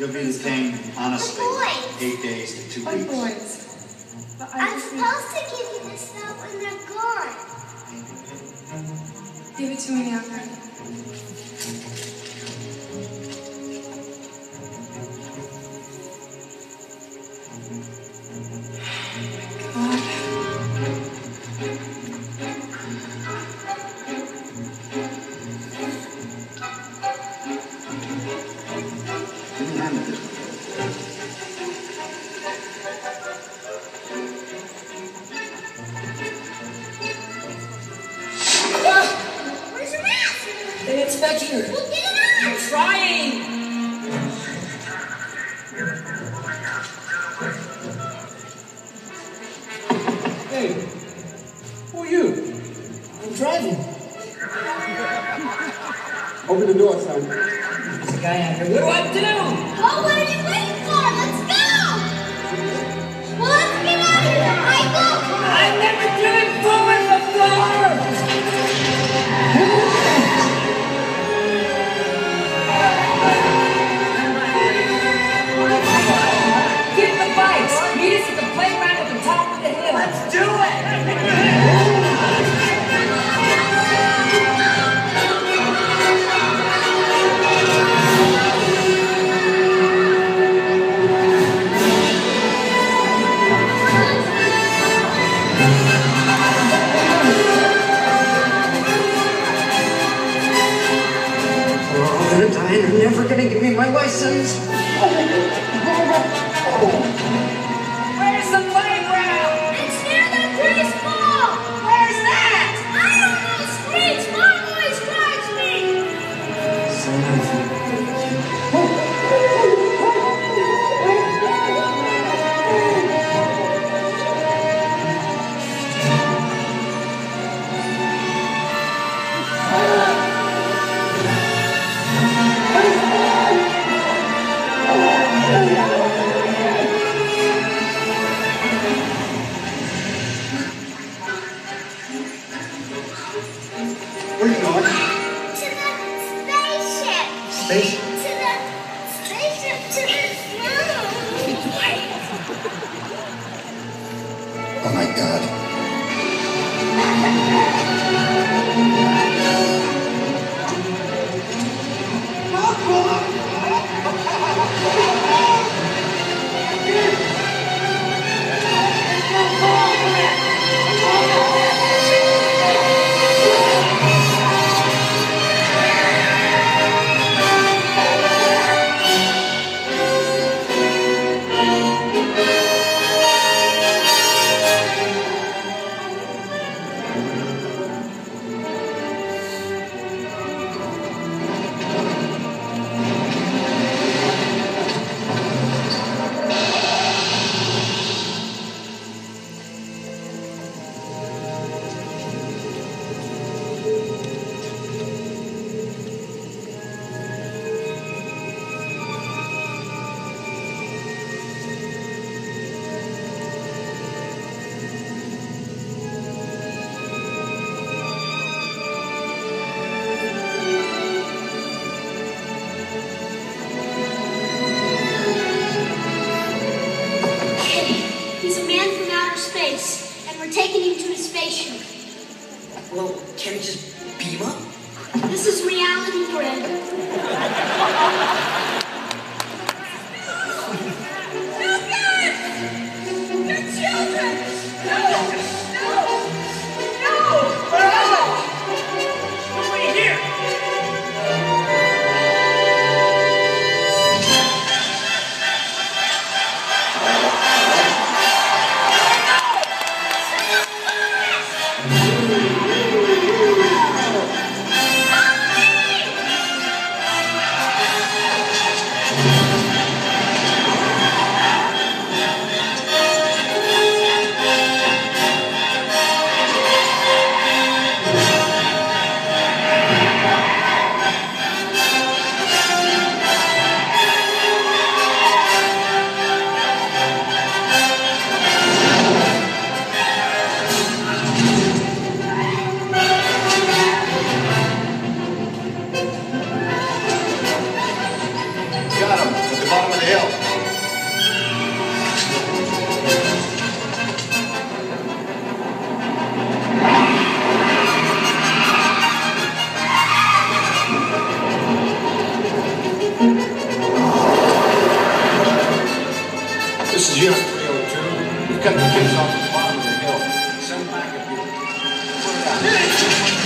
You'll be detained, honestly, 8 days to 2 weeks. Boys. I'm supposed to give you this note when they're gone. Give it to me now, Greg. Open the door, son. There's a guy out here. What do I do? Oh, what are you waiting for? Let's go! Well, let's get out of here, Michael! I've never driven forward before! Get the bikes! Meet us at the playground at the top of the hill! Let's do it! You're never gonna give me my license. Where's the playground? It's near the baseball! Where's that? I don't know, Screech! Mom always drives me! Where are you going? To the spaceship! Spaceship? To the spaceship to the moon! Oh my God. He's a man from outer space, and we're taking him to his spaceship. Well, can we just beam up? This is reality, Greg. We cut the kids off at the bottom of the hill. Send back a few. Put it out.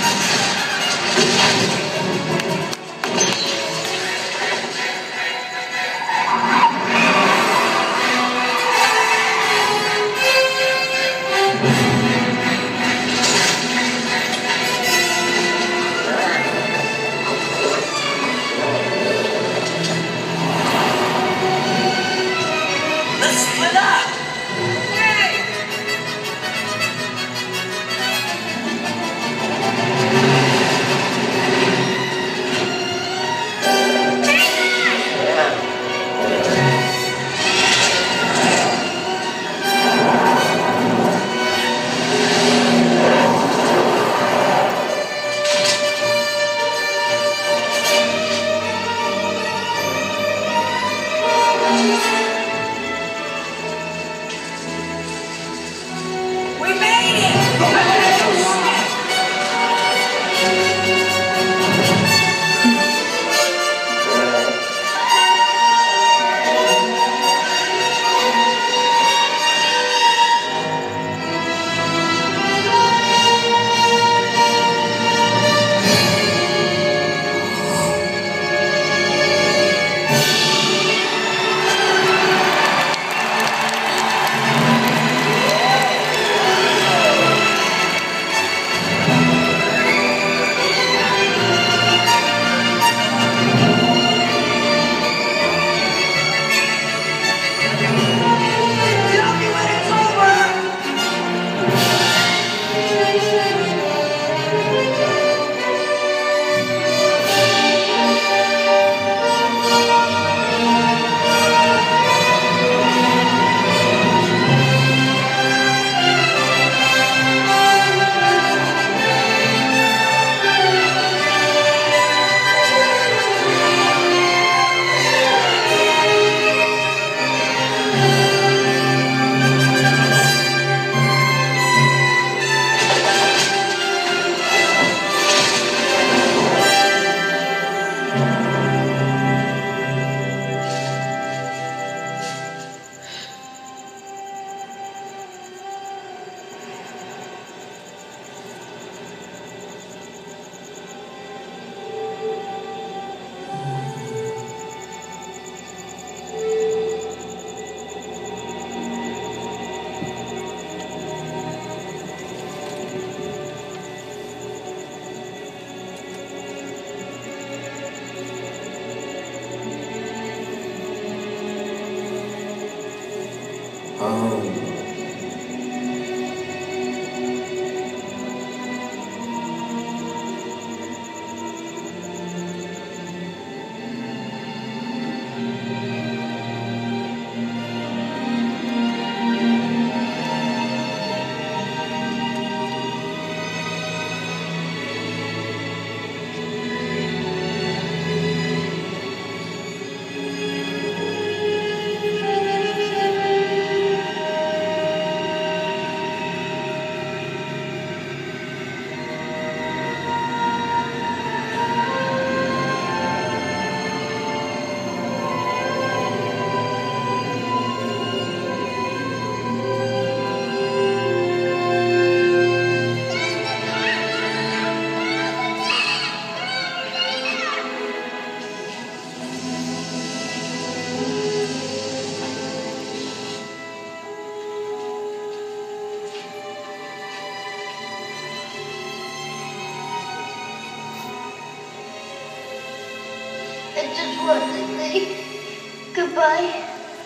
I just want to say goodbye.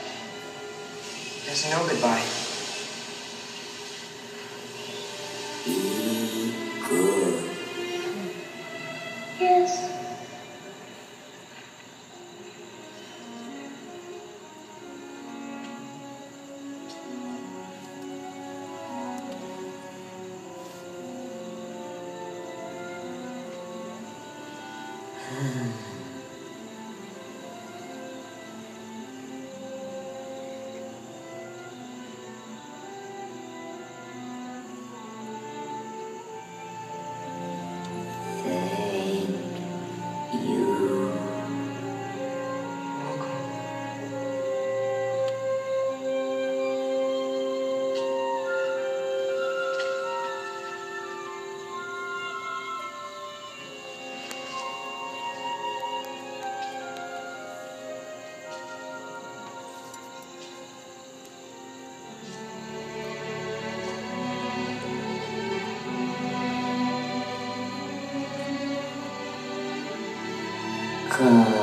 There's no goodbye. Be good. Yes. Cool.